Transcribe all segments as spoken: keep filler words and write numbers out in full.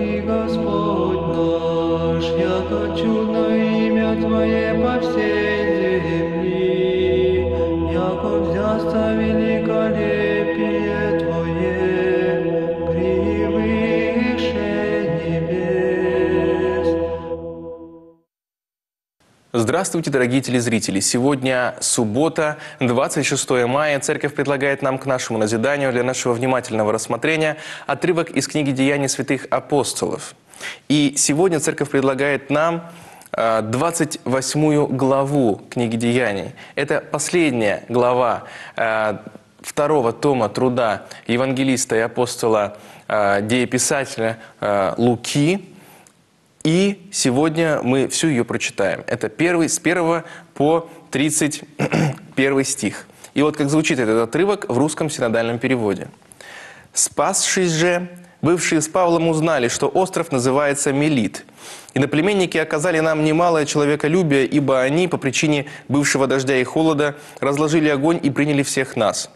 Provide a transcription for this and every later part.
Господи, Господь наш, яко чудно имя Твое по всей земли, яко взясто великолепие Твое превыше небес. Здравствуйте, дорогие телезрители! Сегодня суббота, двадцать шестое мая. Церковь предлагает нам к нашему назиданию, для нашего внимательного рассмотрения, отрывок из книги «Деяния святых апостолов». И сегодня Церковь предлагает нам двадцать восьмую главу книги «Деяний». Это последняя глава второго тома труда евангелиста и апостола, дееписателя Луки. И сегодня мы всю ее прочитаем. Это первый, с первого по тридцать первый стих. И вот как звучит этот отрывок в русском синодальном переводе. «Спасшись же, бывшие с Павлом узнали, что остров называется Мелит. Иноплеменники оказали нам немалое человеколюбие, ибо они, по причине бывшего дождя и холода, разложили огонь и приняли всех нас.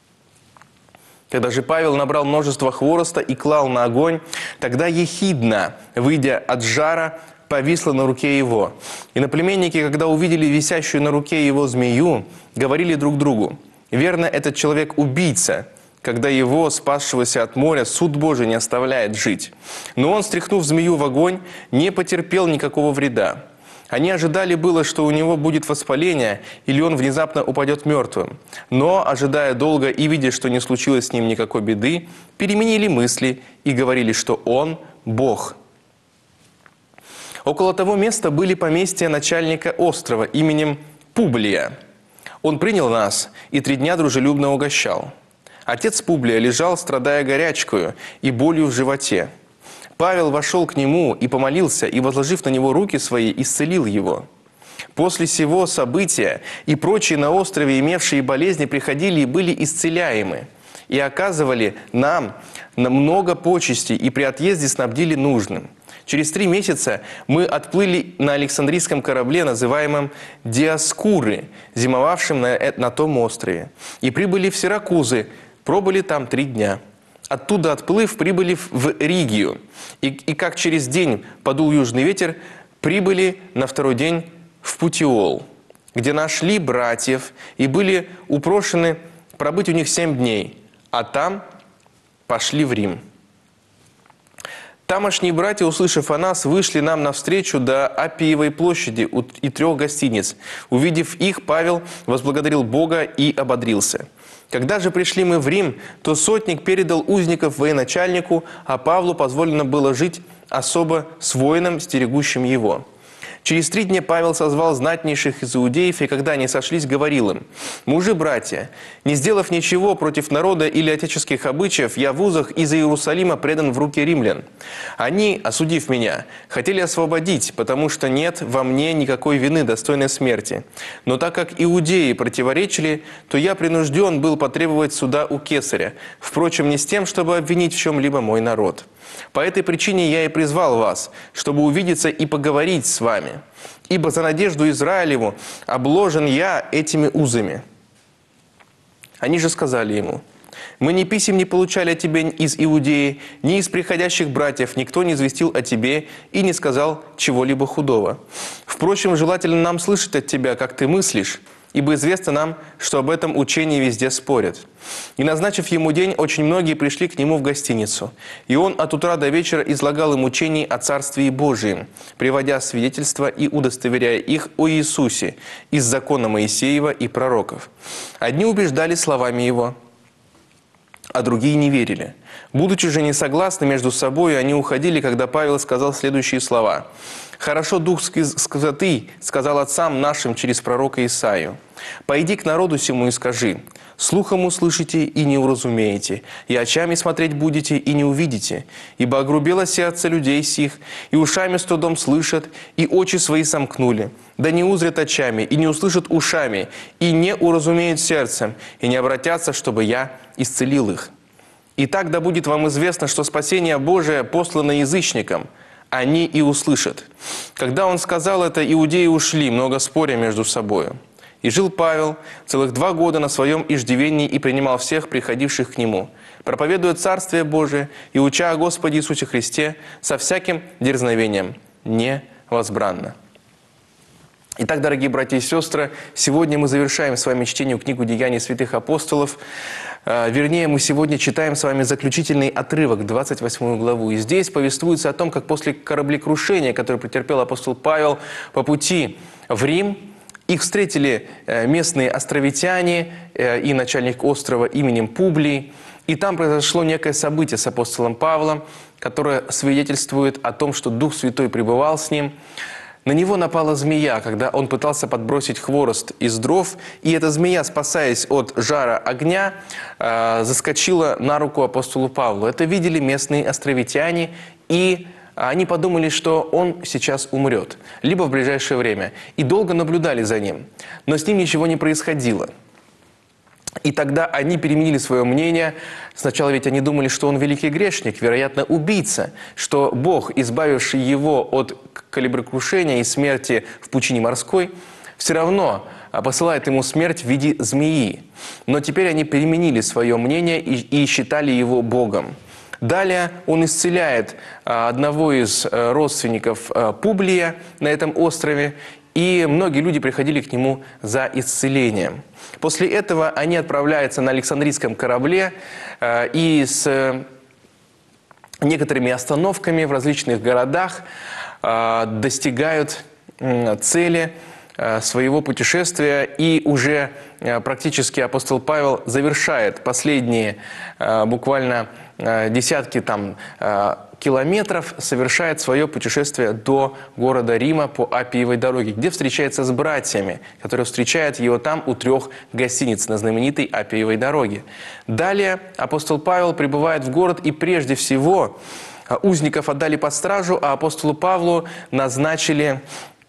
Когда же Павел набрал множество хвороста и клал на огонь, тогда ехидна, выйдя от жара, повисла на руке его. Иноплеменники, когда увидели висящую на руке его змею, говорили друг другу: «Верно, этот человек убийца, когда его, спасшегося от моря, суд Божий не оставляет жить». Но он, стряхнув змею в огонь, не потерпел никакого вреда. Они ожидали было, что у него будет воспаление, или он внезапно упадет мертвым. Но, ожидая долго и видя, что не случилось с ним никакой беды, переменили мысли и говорили, что он – Бог. Около того места были поместья начальника острова именем Публия. Он принял нас и три дня дружелюбно угощал. Отец Публия лежал, страдая горячкою и болью в животе. Павел вошел к нему и помолился, и, возложив на него руки свои, исцелил его. После сего события и прочие на острове, имевшие болезни, приходили и были исцеляемы, и оказывали нам много почестей, и при отъезде снабдили нужным. Через три месяца мы отплыли на Александрийском корабле, называемом Диоскуры, зимовавшем на, на том острове, и прибыли в Сиракузы, пробыли там три дня. Оттуда отплыв, прибыли в Ригию, и, и как через день подул южный ветер, прибыли на второй день в Путиол, где нашли братьев и были упрошены пробыть у них семь дней, а там пошли в Рим. Тамошние братья, услышав о нас, вышли нам навстречу до Аппиевой площади и трех гостиниц. Увидев их, Павел возблагодарил Бога и ободрился. Когда же пришли мы в Рим, то сотник передал узников военачальнику, а Павлу позволено было жить особо с воином, стерегущим его. Через три дня Павел созвал знатнейших из иудеев, и когда они сошлись, говорил им: «Мужи-братья, не сделав ничего против народа или отеческих обычаев, я в узах из Иерусалима предан в руки римлян. Они, осудив меня, хотели освободить, потому что нет во мне никакой вины, достойной смерти. Но так как иудеи противоречили, то я принужден был потребовать суда у кесаря, впрочем, не с тем, чтобы обвинить в чем-либо мой народ. По этой причине я и призвал вас, чтобы увидеться и поговорить с вами. Ибо за надежду Израилеву обложен я этими узами». Они же сказали ему: «Мы ни писем не получали о тебе из Иудеи, ни из приходящих братьев, никто не известил о тебе и не сказал чего-либо худого. Впрочем, желательно нам слышать от тебя, как ты мыслишь, ибо известно нам, что об этом учении везде спорят». И, назначив ему день, очень многие пришли к нему в гостиницу. И он от утра до вечера излагал им учений о Царствии Божием, приводя свидетельства и удостоверяя их о Иисусе из закона Моисеева и пророков. Одни убеждали словами его, а другие не верили. Будучи же не согласны между собой, они уходили, когда Павел сказал следующие слова: «Хорошо Дух Святый сказал отцам нашим через пророка Исаию: пойди к народу сему и скажи: слухом услышите и не уразумеете, и очами смотреть будете и не увидите, ибо огрубело сердце людей сих, и ушами с трудом слышат, и очи свои сомкнули. Да не узрят очами, и не услышат ушами, и не уразумеют сердцем, и не обратятся, чтобы я исцелил их. Итак, да будет вам известно, что спасение Божие послано язычникам, они и услышат». Когда он сказал это, иудеи ушли, много споря между собою. И жил Павел целых два года на своем иждивении и принимал всех приходивших к нему, проповедуя Царствие Божие и уча о Господе Иисусе Христе со всяким дерзновением, невозбранно». Итак, дорогие братья и сестры, сегодня мы завершаем с вами чтение книгу «Деяний святых апостолов». Вернее, мы сегодня читаем с вами заключительный отрывок, двадцать восьмую главу. И здесь повествуется о том, как после кораблекрушения, которое претерпел апостол Павел по пути в Рим, их встретили местные островитяне и начальник острова именем Публий. И там произошло некое событие с апостолом Павлом, которое свидетельствует о том, что Дух Святой пребывал с ним. На него напала змея, когда он пытался подбросить хворост из дров, и эта змея, спасаясь от жара огня, э, заскочила на руку апостолу Павлу. Это видели местные островитяне, и они подумали, что он сейчас умрет, либо в ближайшее время, и долго наблюдали за ним, но с ним ничего не происходило. И тогда они переменили свое мнение. Сначала ведь они думали, что он великий грешник, вероятно, убийца, что Бог, избавивший его от кораблекрушения и смерти в пучине морской, все равно посылает ему смерть в виде змеи. Но теперь они переменили свое мнение и, и считали его Богом. Далее он исцеляет одного из родственников Публия на этом острове, и многие люди приходили к нему за исцелением. После этого они отправляются на Александрийском корабле э, и с некоторыми остановками в различных городах э, достигают э, цели э, своего путешествия. И уже э, практически апостол Павел завершает последние э, буквально э, десятки там, э, километров, совершает свое путешествие до города Рима по Аппиевой дороге, где встречается с братьями, которые встречают его там у трех гостиниц на знаменитой Аппиевой дороге. Далее апостол Павел прибывает в город, и прежде всего узников отдали под стражу, а апостолу Павлу назначили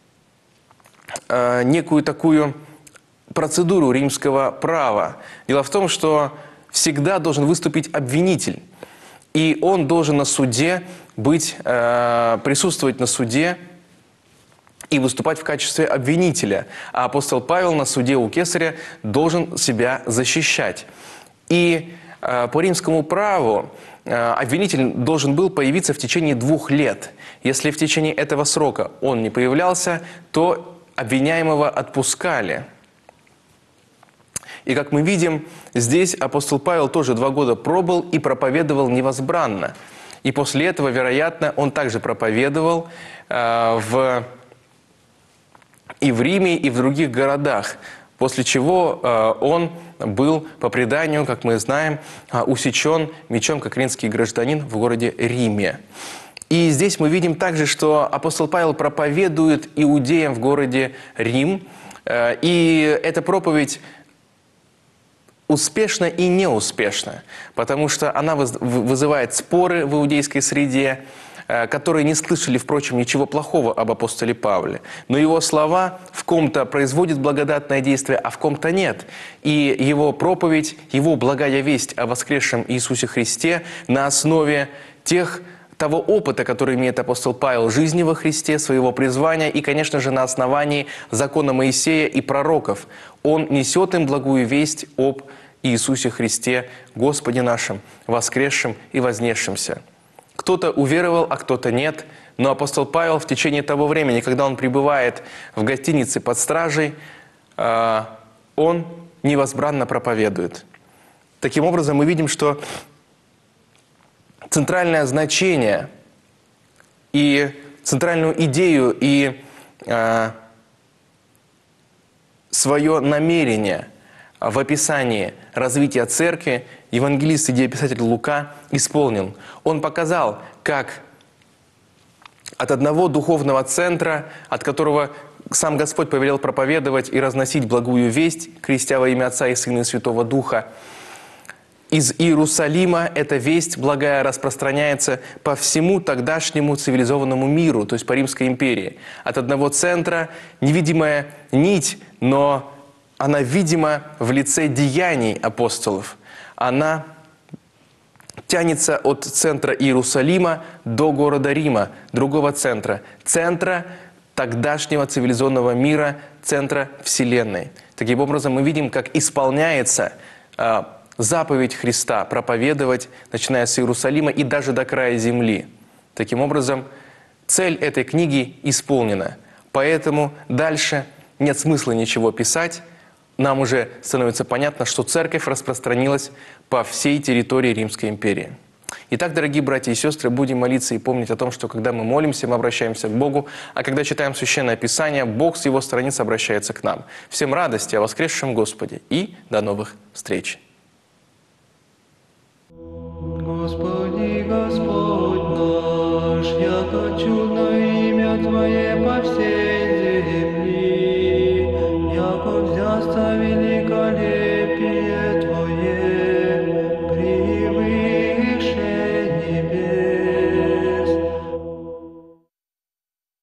э, некую такую процедуру римского права. Дело в том, что всегда должен выступить обвинитель. И он должен на суде быть, э, присутствовать на суде и выступать в качестве обвинителя. А апостол Павел на суде у кесаря должен себя защищать. И э, по римскому праву э, обвинитель должен был появиться в течение двух лет. Если в течение этого срока он не появлялся, то обвиняемого отпускали. И, как мы видим, здесь апостол Павел тоже два года пробыл и проповедовал невозбранно. И после этого, вероятно, он также проповедовал э, в, и в Риме, и в других городах, после чего э, он был, по преданию, как мы знаем, э, усечен мечом, как римский гражданин в городе Риме. И здесь мы видим также, что апостол Павел проповедует иудеям в городе Рим, э, и эта проповедь успешно и неуспешно, потому что она вызывает споры в иудейской среде, которые не слышали, впрочем, ничего плохого об апостоле Павле. Но его слова в ком-то производят благодатное действие, а в ком-то нет. И его проповедь, его благая весть о воскресшем Иисусе Христе на основе тех того опыта, который имеет апостол Павел жизни во Христе, своего призвания, и, конечно же, на основании закона Моисея и пророков. Он несет им благую весть об Иисусе Христе, Господе нашим, воскресшем и вознесшемся. Кто-то уверовал, а кто-то нет, но апостол Павел в течение того времени, когда он пребывает в гостинице под стражей, он невозбранно проповедует. Таким образом, мы видим, что центральное значение и центральную идею и э, свое намерение в описании развития церкви евангелист и дееписатель Лука исполнил. Он показал, как от одного духовного центра, от которого сам Господь повелел проповедовать и разносить благую весть, крестя во имя Отца и Сына и Святого Духа, из Иерусалима эта весть благая распространяется по всему тогдашнему цивилизованному миру, то есть по Римской империи. От одного центра невидимая нить, но она видима в лице деяний апостолов. Она тянется от центра Иерусалима до города Рима, другого центра, центра тогдашнего цивилизованного мира, центра Вселенной. Таким образом, мы видим, как исполняется э, заповедь Христа проповедовать, начиная с Иерусалима и даже до края земли. Таким образом, цель этой книги исполнена. Поэтому дальше нет смысла ничего писать. Нам уже становится понятно, что церковь распространилась по всей территории Римской империи. Итак, дорогие братья и сестры, будем молиться и помнить о том, что когда мы молимся, мы обращаемся к Богу, а когда читаем Священное Писание, Бог с Его страниц обращается к нам. Всем радости о воскресшем Господе и до новых встреч! Господи, Господь наш, яко чудно имя Твое по всей